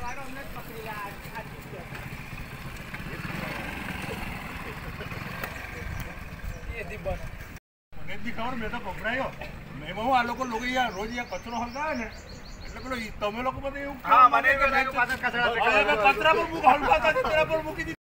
ખબર મેં તો ગભરાયો મેં બહુ આ લોકો રોજ કચરો હલગાવે ને એટલે પેલો તમે લોકો બધે એવું કચરા પર હલગાતા તેના પર મૂકી દીધી.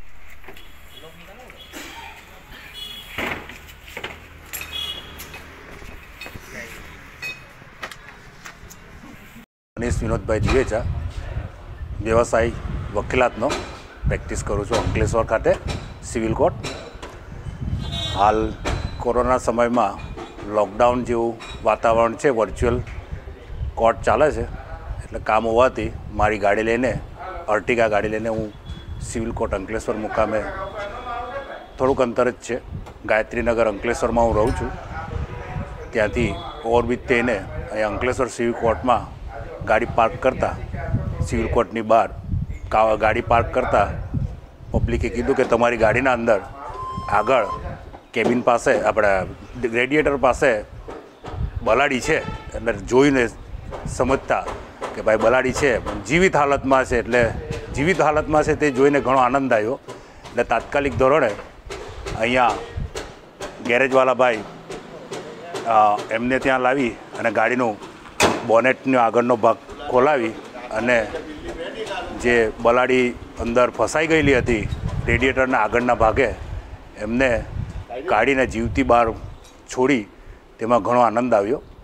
મનીષ વિનોદભાઈ દિવેચા, વ્યવસાય વકીલાતનો પ્રેક્ટિસ કરું છું અંકલેશ્વર ખાતે સિવિલ કોર્ટ. હાલ કોરોના સમયમાં લોકડાઉન જેવું વાતાવરણ છે, વર્ચ્યુઅલ કોર્ટ ચાલે છે, એટલે કામ હોવાથી મારી ગાડી લઈને અર્ટિગા ગાડી લઈને હું સિવિલ કોર્ટ અંકલેશ્વર મુકામે થોડુંક અંતર જ છે ગાયત્રીનગર અંકલેશ્વરમાં હું રહું છું. ત્યાંથી ઓવરબ્રિજ થઈને અહીં અંકલેશ્વર સિવિલ કોર્ટમાં ગાડી પાર્ક કરતાં સિવિલ કોર્ટની બહાર ગાડી પાર્ક કરતાં પબ્લિકે કીધું કે તમારી ગાડીના અંદર આગળ કેબિન પાસે આપણા રેડિએટર પાસે બલાડી છે, એટલે જોઈને સમજતા કે ભાઈ બલાડી છે જીવિત હાલતમાં છે, એટલે જીવિત હાલતમાં છે તે જોઈને ઘણો આનંદ આવ્યો. એટલે તાત્કાલિક ધોરણે અહીંયા ગેરેજવાળા ભાઈ એમને ત્યાં લાવી અને ગાડીનું બોનેટનો આગળનો ભાગ ખોલાવી અને જે બલાડી અંદર ફસાઈ ગયેલી હતી રેડિએટરના આગળના ભાગે એમને કાઢીને જીવતી બહાર છોડી તેમાં ઘણો આનંદ આવ્યો.